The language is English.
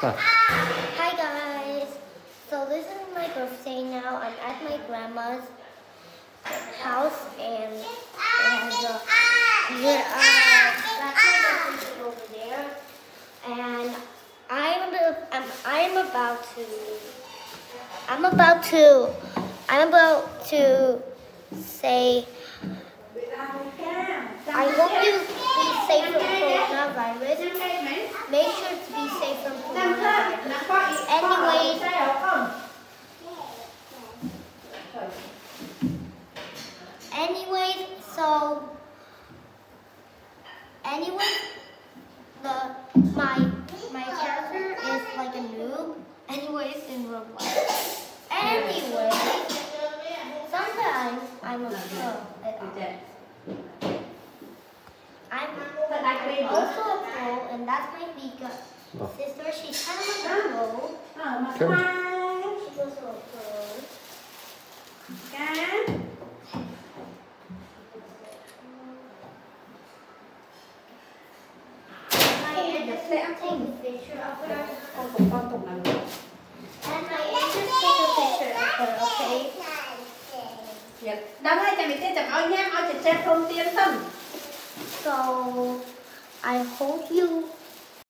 Hi guys, so this is my birthday now. I'm at my grandma's house and it has that's my birthday over there. And I'm about to say I hope you be safe from coronavirus. Make sure to be safe from coronavirus. Anyways, my character is like a noob. Anyways, in Roblox. Anyways, sometimes I'm a pro. I'm also a pro, and that's my Vika sister. She's kind of like a pro. She's also a pro. Take a picture of her. And my aunt just take a picture of her, okay? So I hope you